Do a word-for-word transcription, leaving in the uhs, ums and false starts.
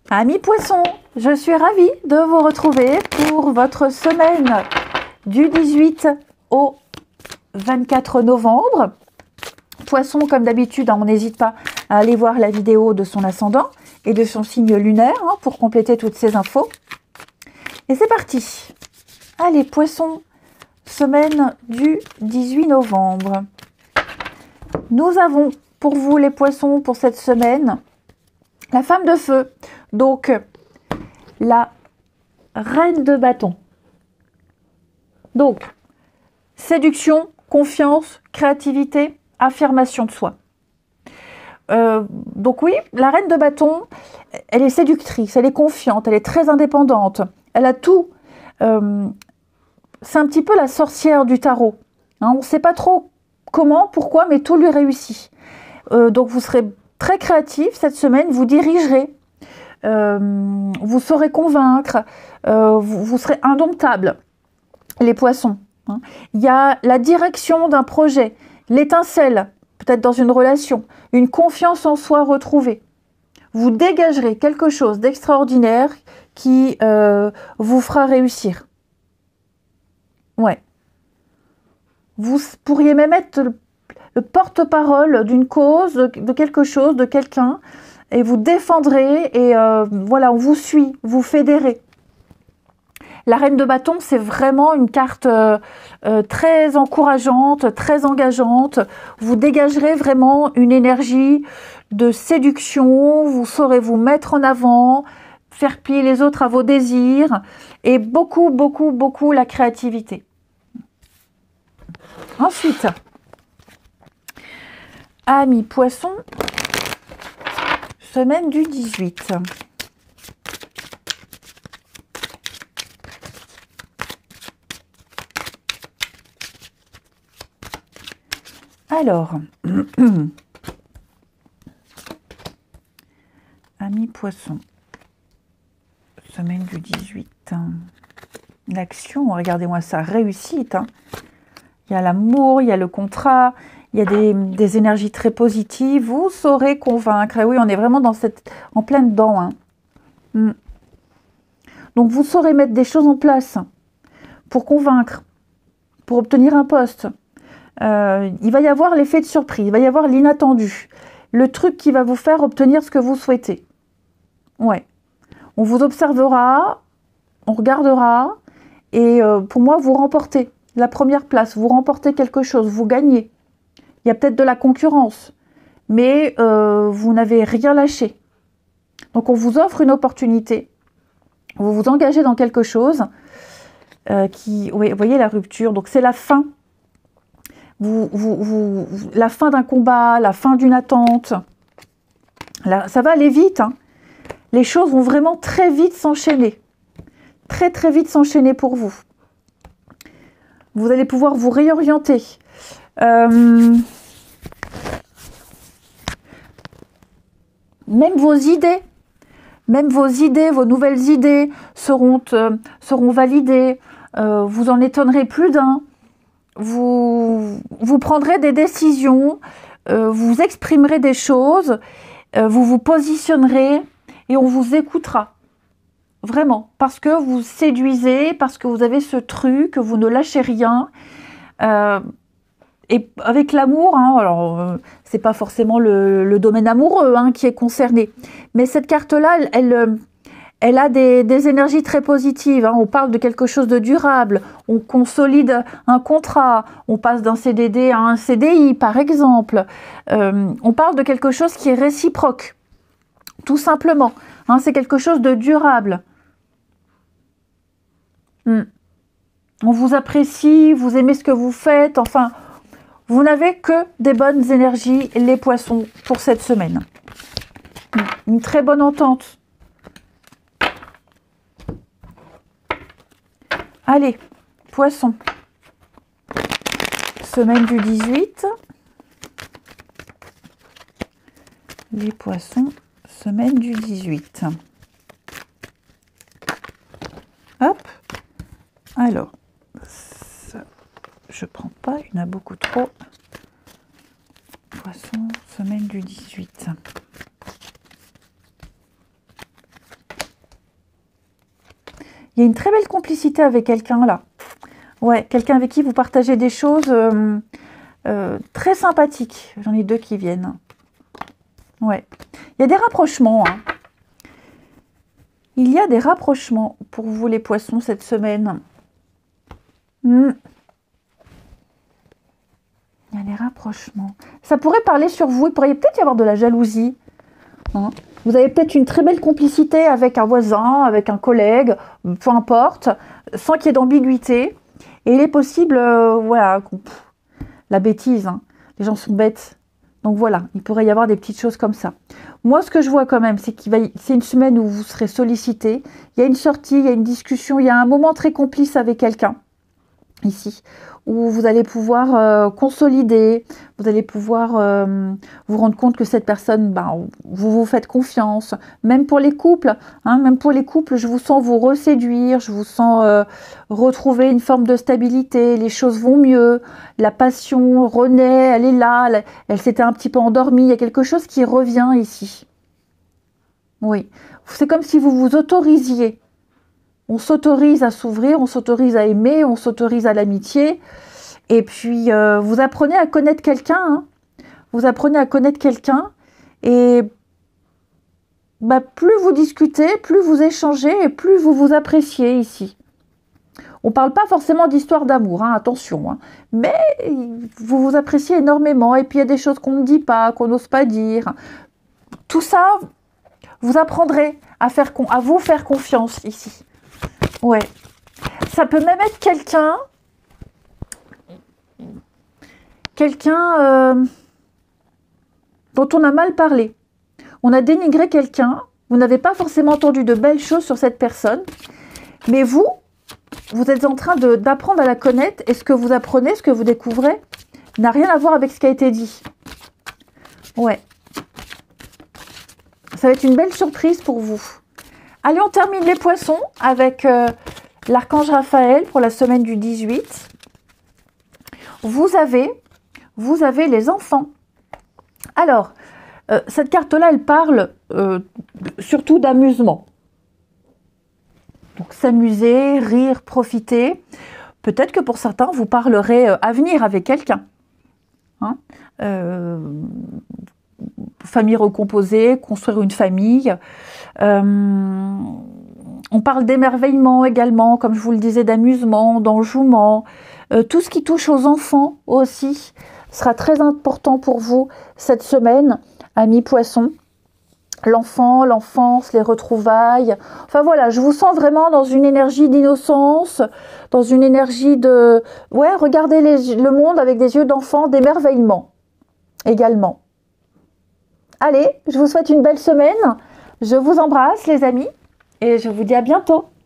Amis poissons, je suis ravie de vous retrouver pour votre semaine du dix-huit au vingt-quatre novembre. Poisson, comme d'habitude, hein, on n'hésite pas à aller voir la vidéo de son ascendant et de son signe lunaire hein, pour compléter toutes ces infos. Et c'est parti. Allez, poisson, semaine du dix-huit novembre. Nous avons pour vous les poissons pour cette semaine la femme de feu, donc la reine de bâton. Donc, séduction, confiance, créativité, affirmation de soi. Euh, donc oui, la reine de bâton, elle est séductrice, elle est confiante, elle est très indépendante, elle a tout. Euh, c'est un petit peu la sorcière du tarot. Hein, on ne sait pas trop comment, pourquoi, mais tout lui réussit. Euh, donc vous serez très créatif cette semaine, vous dirigerez, euh, vous saurez convaincre, euh, vous, vous serez indomptable, les poissons. Hein. Il y a la direction d'un projet, l'étincelle, peut-être dans une relation, une confiance en soi retrouvée. Vous dégagerez quelque chose d'extraordinaire qui euh, vous fera réussir. Ouais. Vous pourriez même être le, le porte-parole d'une cause, de, de quelque chose, de quelqu'un, et vous défendrez, et euh, voilà, on vous suit, vous fédérez. La reine de bâton, c'est vraiment une carte euh, euh, très encourageante, très engageante. Vous dégagerez vraiment une énergie de séduction, vous saurez vous mettre en avant, faire plier les autres à vos désirs, et beaucoup, beaucoup, beaucoup la créativité. Ensuite, amis poissons, semaine du dix-huit. Alors, amis poissons, semaine du dix-huit. L'action, regardez-moi ça, réussite. Hein. Il y a l'amour, il y a le contrat, il y a des, des énergies très positives. Vous saurez convaincre. Et oui, on est vraiment dans cette, en plein dedans. Hein. Mm. Donc, vous saurez mettre des choses en place pour convaincre, pour obtenir un poste. Euh, il va y avoir l'effet de surprise, il va y avoir l'inattendu. Le truc qui va vous faire obtenir ce que vous souhaitez. Ouais. On vous observera, on regardera, et euh, pour moi, vous remportez la première place, vous remportez quelque chose, vous gagnez. Il y a peut-être de la concurrence, mais euh, vous n'avez rien lâché. Donc, on vous offre une opportunité. Vous vous engagez dans quelque chose euh, qui... Oui, vous voyez la rupture, donc c'est la fin. Vous, vous, vous, la fin d'un combat, la fin d'une attente. Là, ça va aller vite. Hein. Les choses vont vraiment très vite s'enchaîner. Très, très vite s'enchaîner pour vous. Vous allez pouvoir vous réorienter. Euh, même vos idées, même vos idées, vos nouvelles idées seront, euh, seront validées. Euh, vous en étonnerez plus d'un. Vous, vous prendrez des décisions, euh, vous exprimerez des choses, euh, vous vous positionnerez et on vous écoutera. Vraiment, parce que vous séduisez, parce que vous avez ce truc, que vous ne lâchez rien. Euh, et avec l'amour, hein, alors euh, c'est pas forcément le, le domaine amoureux hein, qui est concerné, mais cette carte-là, elle, elle, elle a des, des énergies très positives. Hein. On parle de quelque chose de durable, on consolide un contrat, on passe d'un C D D à un C D I par exemple. Euh, on parle de quelque chose qui est réciproque, tout simplement. Hein, c'est quelque chose de durable. Hmm. On vous apprécie, vous aimez ce que vous faites, enfin, vous n'avez que des bonnes énergies, les poissons, pour cette semaine. Une très bonne entente. Allez, poissons. Semaine du dix-huit. Les poissons, semaine du dix-huit. Hop. Alors, ça, je prends pas, il y en a beaucoup trop. Poisson, semaine du dix-huit. Il y a une très belle complicité avec quelqu'un là. Ouais, quelqu'un avec qui vous partagez des choses euh, euh, très sympathiques. J'en ai deux qui viennent. Ouais. Il y a des rapprochements. Hein. Il y a des rapprochements pour vous les poissons cette semaine. Hmm. Il y a des rapprochements. Ça pourrait parler sur vous. Il pourrait peut-être y avoir de la jalousie. Hein. Vous avez peut-être une très belle complicité avec un voisin, avec un collègue, peu importe, sans qu'il y ait d'ambiguïté. Et il est possible, euh, voilà, pff, la bêtise. Hein. Les gens sont bêtes. Donc voilà, il pourrait y avoir des petites choses comme ça. Moi, ce que je vois quand même, c'est qu'il va, c'est une semaine où vous serez sollicité. Il y a une sortie, il y a une discussion, il y a un moment très complice avec quelqu'un, ici, où vous allez pouvoir euh, consolider, vous allez pouvoir euh, vous rendre compte que cette personne, ben, vous vous faites confiance. Même pour les couples, hein, même pour les couples, je vous sens vous reséduire, je vous sens euh, retrouver une forme de stabilité, les choses vont mieux, la passion renaît, elle est là, elle, elle s'était un petit peu endormie, il y a quelque chose qui revient ici. Oui, c'est comme si vous vous autorisiez. On s'autorise à s'ouvrir, on s'autorise à aimer, on s'autorise à l'amitié. Et puis, euh, vous apprenez à connaître quelqu'un. Hein. Vous apprenez à connaître quelqu'un. Et bah, plus vous discutez, plus vous échangez et plus vous vous appréciez ici. On ne parle pas forcément d'histoire d'amour, hein, attention. Hein. Mais vous vous appréciez énormément. Et puis, il y a des choses qu'on ne dit pas, qu'on n'ose pas dire. Tout ça, vous apprendrez à, faire, à vous faire confiance ici. Ouais, ça peut même être quelqu'un, quelqu'un euh, dont on a mal parlé. On a dénigré quelqu'un, vous n'avez pas forcément entendu de belles choses sur cette personne, mais vous, vous êtes en train de, d'apprendre à la connaître et ce que vous apprenez, ce que vous découvrez, n'a rien à voir avec ce qui a été dit. Ouais, ça va être une belle surprise pour vous. Allez, on termine les poissons avec euh, l'archange Raphaël pour la semaine du dix-huit. Vous avez, vous avez les enfants. Alors, euh, cette carte-là, elle parle euh, surtout d'amusement. Donc, s'amuser, rire, profiter. Peut-être que pour certains, vous parlerez euh, avenir avec quelqu'un. Hein euh, famille recomposée, construire une famille. Euh, on parle d'émerveillement également, comme je vous le disais, d'amusement, d'enjouement. Euh, tout ce qui touche aux enfants aussi sera très important pour vous cette semaine, amis poissons. L'enfant, l'enfance, les retrouvailles. Enfin voilà, je vous sens vraiment dans une énergie d'innocence, dans une énergie de... Ouais, regardez les, le monde avec des yeux d'enfant, d'émerveillement également. Allez, je vous souhaite une belle semaine. Je vous embrasse les amis et je vous dis à bientôt.